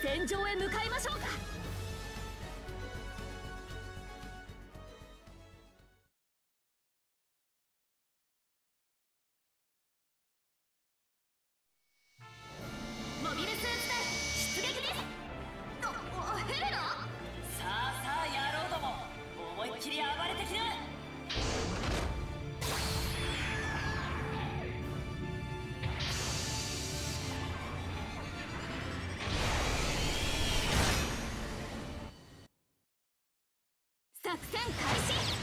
戦場へ向かいましょうか。モビルスーツ隊出撃です。ヘレナ。 さあさあ野郎ども、思いっきり暴れてきな。 作戦開始。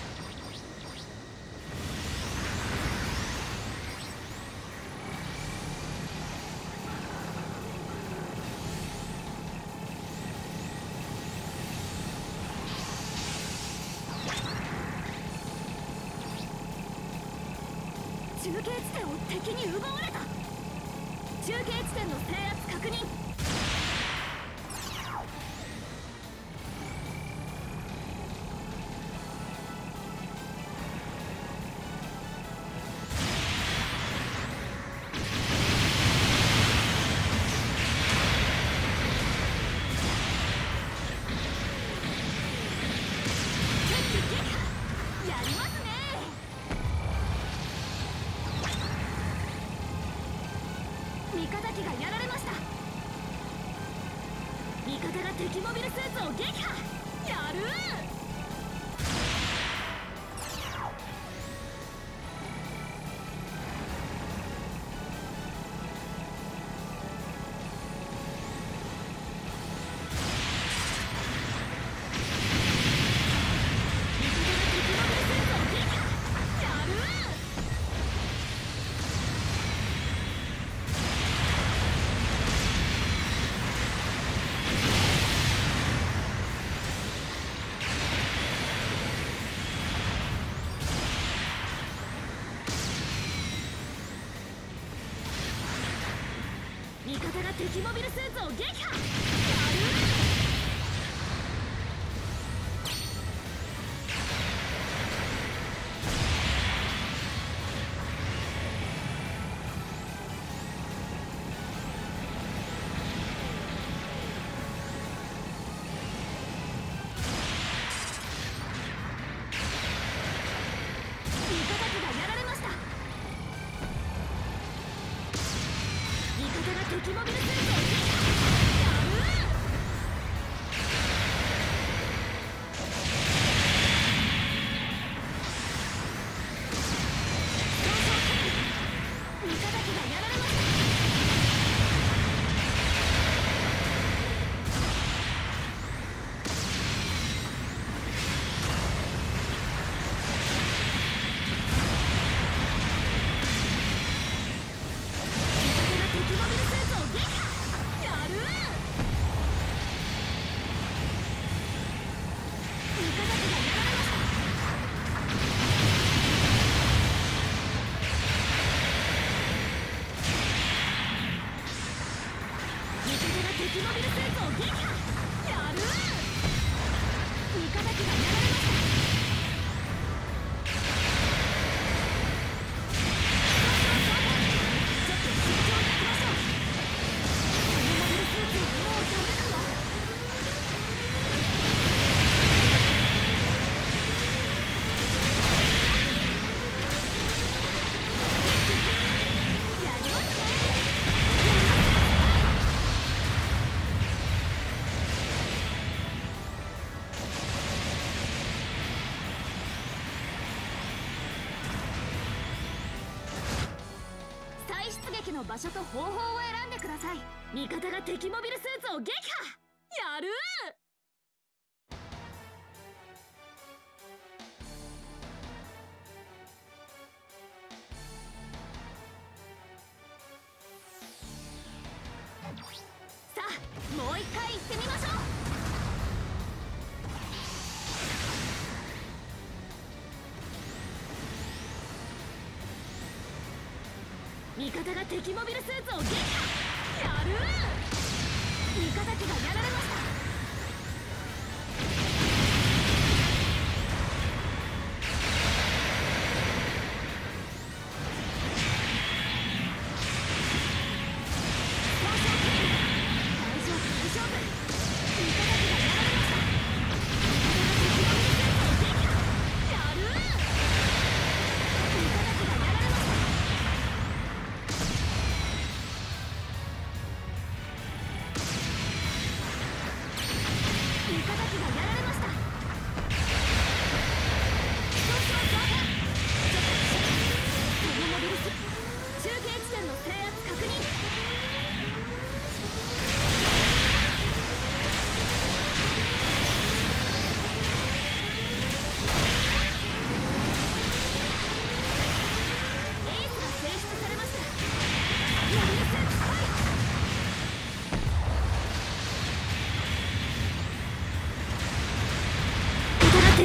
中継地点を敵に奪われた。中継地点の制圧確認。味方機がやられました。味方が敵モビルスーツを撃破。やるー。味方が敵モビルスーツを撃破。やる。味方機がやられました。味方が敵モビルスーツを撃破。やるー。味方機がやられました。敵モビルスーツを撃破。やるー。味方機がやられました。味方が敵モビルスーツを撃破。やるー。味方機がやられました。ちょっと慎重に行きましょう。このモビルスーツはもうダメかな。やりますね。再出撃の場所と方法を選んでください。味方が敵モビルスーツを撃破。やるー。さあもう一回行ってみましょう。味方が敵モビルスーツを撃破。やるー。味方機がやられました。大丈夫大丈夫。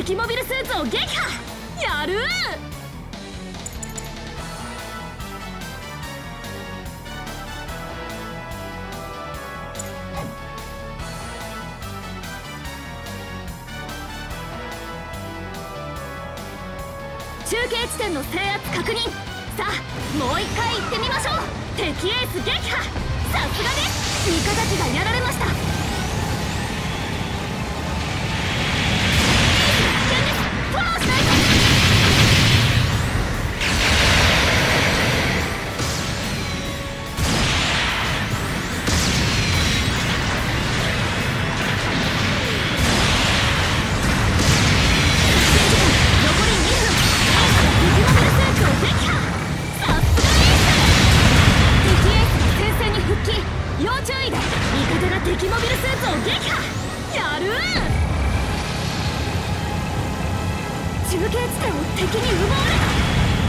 敵モビルスーツを撃破。やる中継地点の制圧確認。さあもう一回行ってみましょう。敵エース撃破。さすがです。味方機がやられました。フォローしないと。要注意で味方が敵モビルスーツを撃破。やる中継地点を敵に奪われた。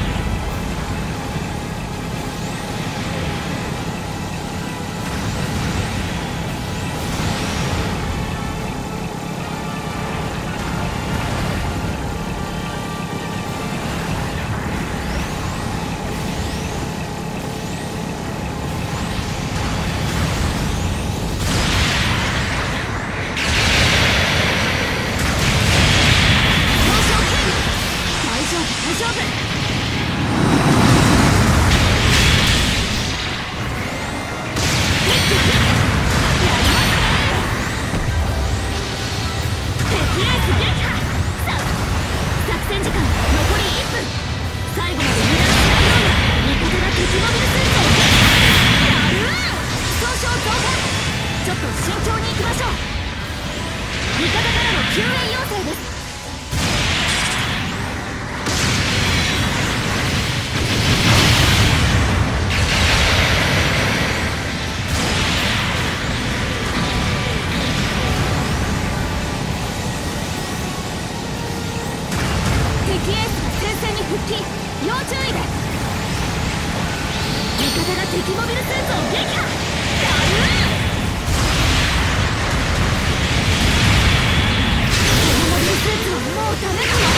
大丈夫。敵エース撃破。さあ作戦時間残り1分。最後まで無駄がしないように味方が敵モビルスーツを撃破。やる損傷増加。ちょっと慎重に行きましょう。味方からの救援要請です。敵エースが戦線に復帰。要注意で。味方が敵モビルスーツを撃破。やるこのモビルスーツはもうダメかも。